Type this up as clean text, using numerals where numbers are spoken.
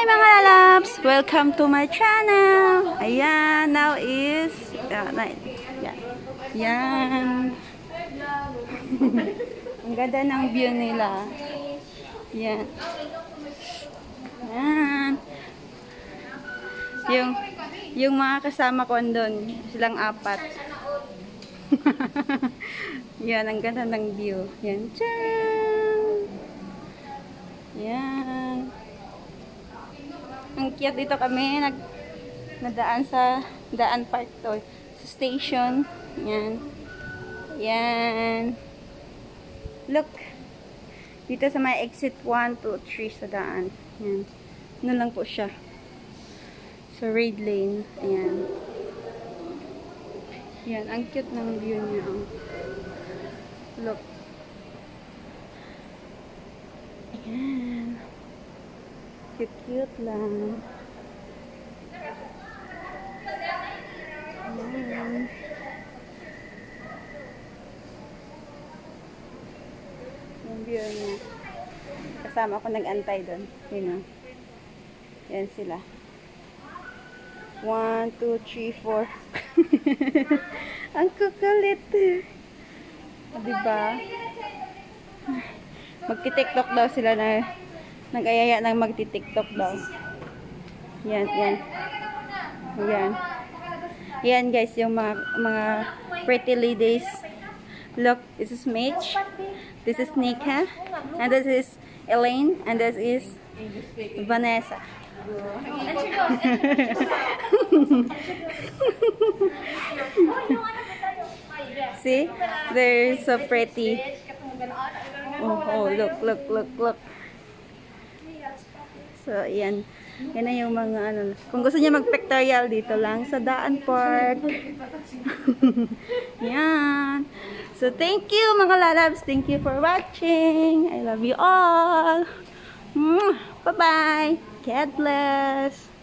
mga lalabs! Welcome to my channel! Ayan, now is... Yan. Ang ganda ng view nila. Yan. Yan. Yung mga kasama ko andun, silang apat. Yan, ang ganda ng view. Yan. Tchan! Yan. Ang cute, dito kami nadaan sa daan park to, sa station. Yan. Yan. Look. Dito sa may exit 1, 2, 3 sa daan. Yan. Ano lang po siya. So, raid lane. Ayan. Yan. Ang cute ng view niya. Look. Ayan. Cute lang. Ayan. Yung view niya. Kasama ko nag-antay doon. Yun o. Yan sila. 1, 2, 3, 4. Ang kukulit. Diba? Magti-tiktok daw sila na nag-ayaya ng magti-tiktok daw. Yan, yan. Yan. Yan guys, yung mga pretty ladies. Look, this is Mitch. This is Nika. And this is Elaine. And this is Vanessa. See? They're so pretty. Oh, look. So, yan. Yan na yung mga ano. Kung gusto niya mag-pictorial, dito lang sa Daan Park. Yan. So, thank you mga lalabs. Thank you for watching. I love you all. Bye-bye. God bless.